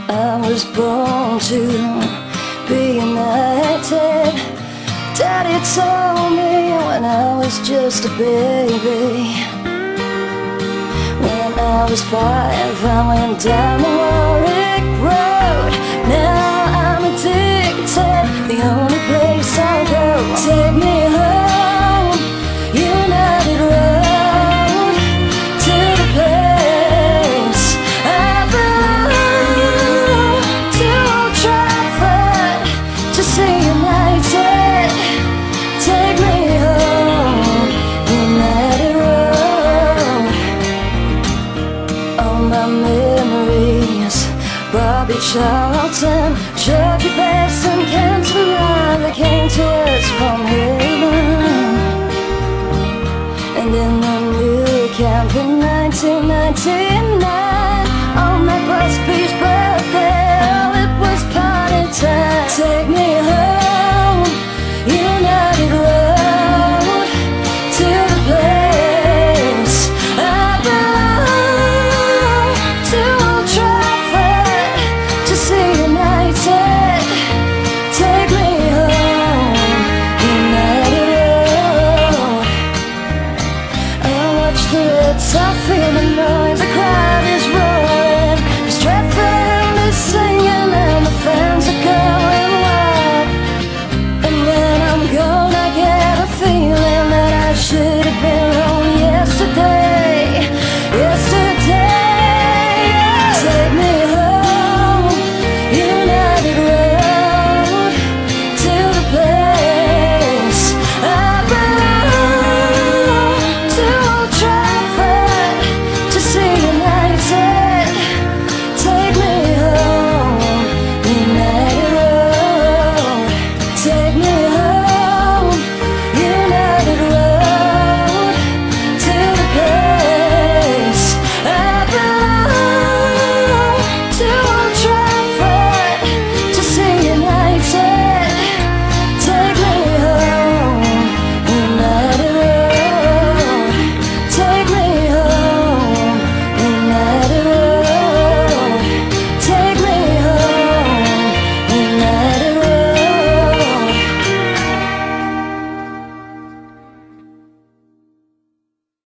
I was born to be united. Daddy told me when I was just a baby. When I was 5, I went down the Warwick Road. Now I'm addicted, the only place I'll go. Take me home, United Road, to the place I belong, to Old Trafford, to see United. Take me home, United Road. All my memories, Bobby Charlton, Chucky Bass and Cantona, they came to us from heaven. And in the new camp in 1999, on that Busby's birthday, oh, it was party time. Take me home, United Road, to the place I belong, to Old Trafford, to see United. Take me home, United Road. I watch the Reds, I feel the noise, the crowd is